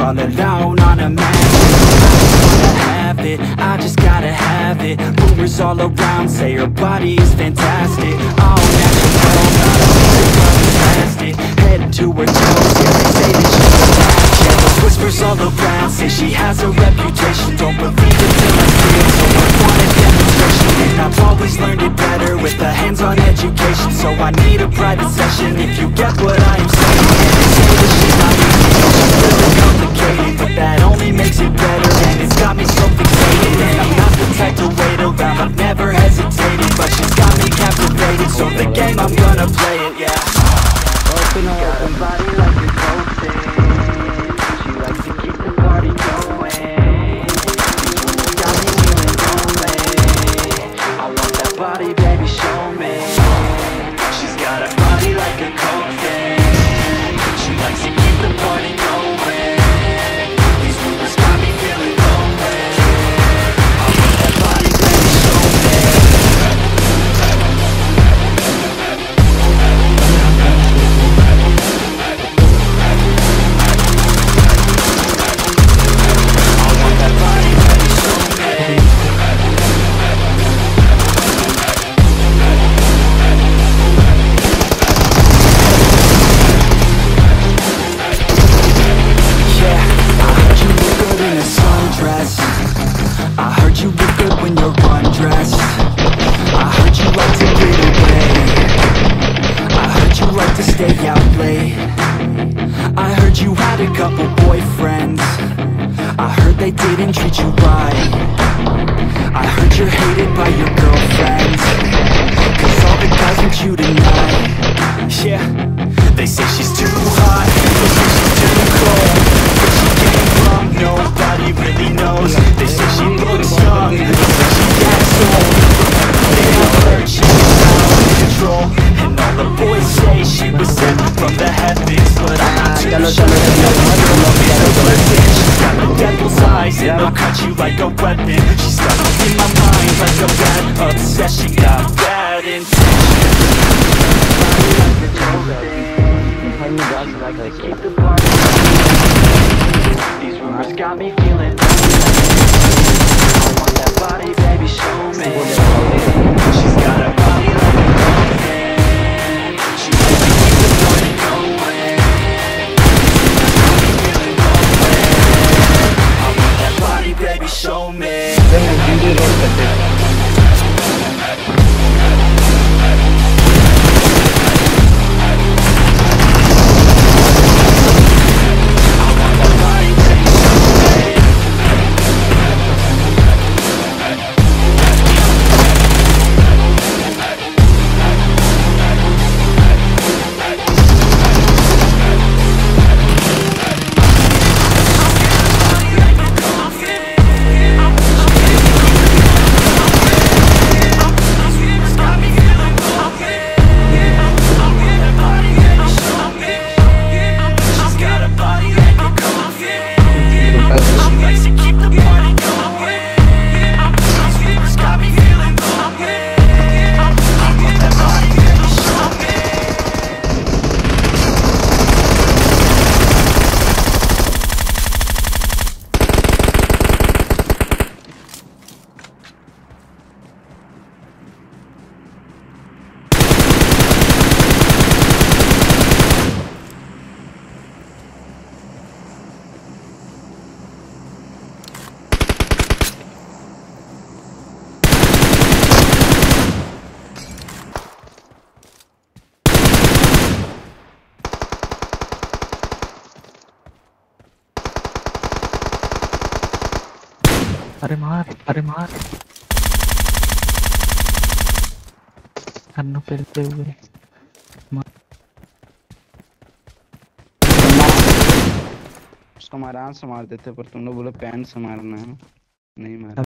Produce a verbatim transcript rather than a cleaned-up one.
all alone on a mansion. I have it, I just gotta have it. Rumors all around say her body is fantastic. All natural, not a single plastic. Head to her toes, yeah, they say that she's a match. Yeah, those whispers all around say she has a reputation. Don't believe it till I see it, so I want a demonstration. And I've always learned it better with a hands-on education. So I need a private session if you get what I am saying. And they say that she's not easy, she's really complicated, but that only makes it better, and it's got me so fixated. And I'm not the type to wait around, I've never hesitated, but she's got me captivated, so the game, I'm gonna play it, yeah. Open up, got a body like a coating. She likes to keep the party going. Got me feeling lonely. I want that body, baby, show me. She's got a body like a coating. She likes to keep the party going. These rumors got me feeling lonely. I want that body, baby, show me. I heard you look good when you're undressed. I heard you like to get away. I heard you like to stay out late. I heard you had a couple boyfriends. I heard they didn't treat you right. I heard you're hated by your girlfriends, cause all the guys want you tonight. Yeah, they say she's too hot, they say she's too cold, but she came from nobody really knows. They say she looks young, they say she acts old, but they all heard she was out of control. And all the boys say she was sent from the heavens, but I'm not too sure that no one will love is a blessing. She's got the devil's eyes and they'll cut you like a weapon. She's stuck in my mind like a bad obsession. Got bad intentions. Keep the party. These rumors got me feeling. I want that body, baby, show me. She's got a body like a coffin. She likes to keep the party going. I want that body, baby, show me. अरे मार अरे मार अन्नू पेलते हुए उसको मारान से मार देते पर तुम लोग बोले पैन से मारना है नहीं मारा।